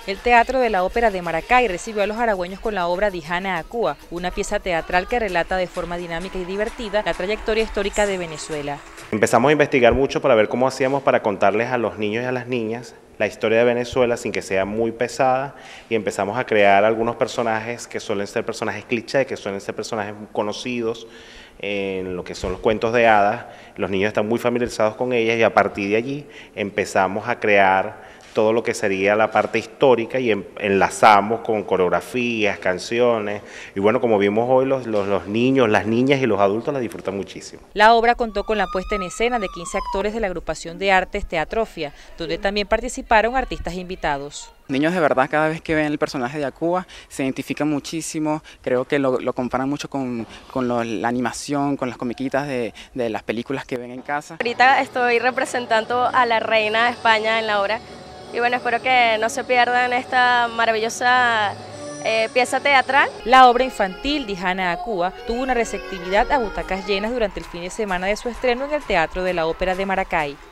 El Teatro de la Ópera de Maracay recibió a los aragüeños con la obra Dijana Acúa, una pieza teatral que relata de forma dinámica y divertida la trayectoria histórica de Venezuela. Empezamos a investigar mucho para ver cómo hacíamos para contarles a los niños y a las niñas la historia de Venezuela sin que sea muy pesada, y empezamos a crear algunos personajes que suelen ser personajes cliché, que suelen ser personajes conocidos en lo que son los cuentos de hadas. Los niños están muy familiarizados con ellas y a partir de allí empezamos a crear todo lo que sería la parte histórica y enlazamos con coreografías, canciones, y bueno, como vimos hoy, los niños, las niñas y los adultos la disfrutan muchísimo. La obra contó con la puesta en escena de 15 actores de la agrupación de artes Teatrofia, donde también participaron artistas invitados. Niños de verdad cada vez que ven el personaje de Acúa se identifican muchísimo, creo que lo comparan mucho con la animación, con las comiquitas de las películas que ven en casa. Ahorita estoy representando a la reina de España en la obra y bueno, espero que no se pierdan esta maravillosa pieza teatral. La obra infantil Dijana Acúa tuvo una receptividad a butacas llenas durante el fin de semana de su estreno en el Teatro de la Ópera de Maracay.